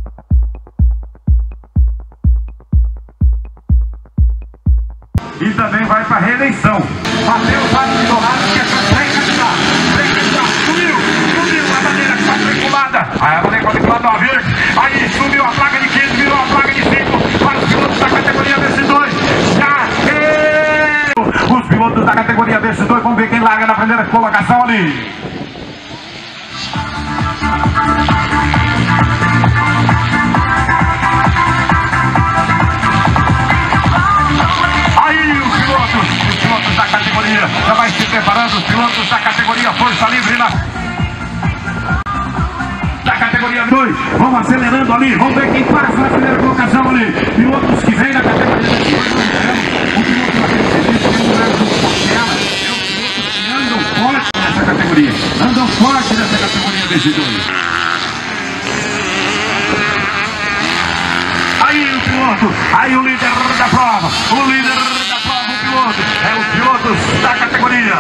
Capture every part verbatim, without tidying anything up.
E também vai para reeleição. Mateus vai de lado, que é pré-candidato. Pré-candidato, subiu, subiu a bandeira que está triculada. Aí a bandeira quadriculada ó, verde. Aí subiu a placa de quinze, virou a placa de cinco. Para os pilotos da categoria V C dois. Já é... Os pilotos da categoria V C dois, vamos ver quem larga na primeira colocação ali. Da categoria, já vai se preparando os pilotos da categoria Força Livre na... da categoria dois, vamos acelerando ali, vamos ver quem passa na primeira colocação ali, pilotos que vêm da categoria dois, o piloto andam forte nessa categoria, andam forte nessa categoria desse dois. Aí o piloto, aí o líder da prova, o líder da prova, o piloto, é os pilotos da categoria.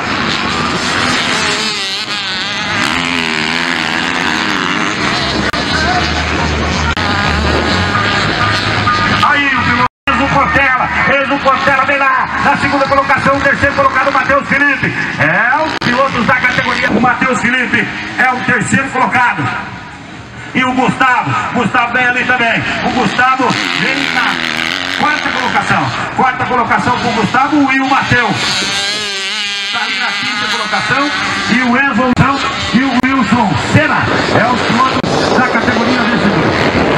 Aí o piloto, eis o Portela, eis o Portela, vem lá, na segunda colocação, o terceiro colocado, o Matheus Felipe. É os pilotos da categoria, o Matheus Felipe é o terceiro colocado. E o Gustavo, Gustavo vem ali também. O Gustavo vem na quarta colocação. Quarta colocação com o Gustavo e o Matheus. Está ali na quinta colocação. E o Enzo e o Wilson Senna. É os pilotos da categoria desse grupo.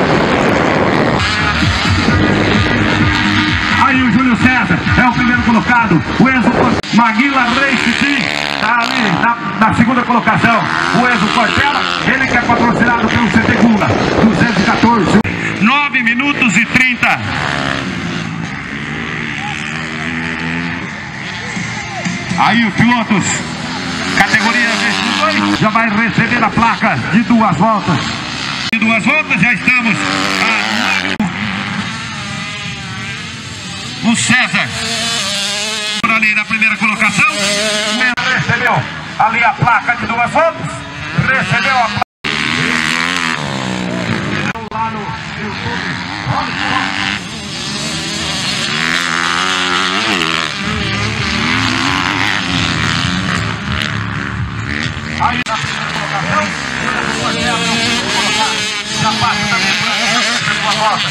Aí o Júlio César é o primeiro colocado. O Enzo Maguila Race Team está ali na, na segunda colocação. O Enzo Portela, ele que é patrocinado pelo C T Gula, duzentos e quatorze. nove minutos e trinta. Aí os pilotos, categoria dois, já vai receber a placa de duas voltas. De duas voltas, já estamos. A... O César, por ali na primeira colocação, recebeu ali a placa de duas voltas, recebeu a placa. Lá no YouTube. Aí na primeira colocação, já passa também para a volta.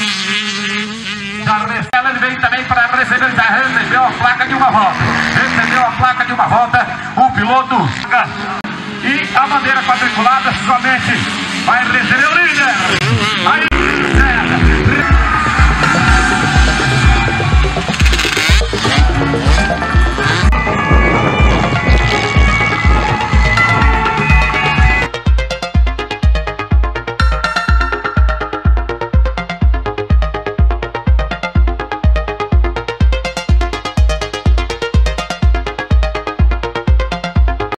Ele veio também para receber, já recebeu a placa de uma volta. Recebeu a placa de uma volta, o piloto. E a bandeira quadriculada somente vai receber o líder.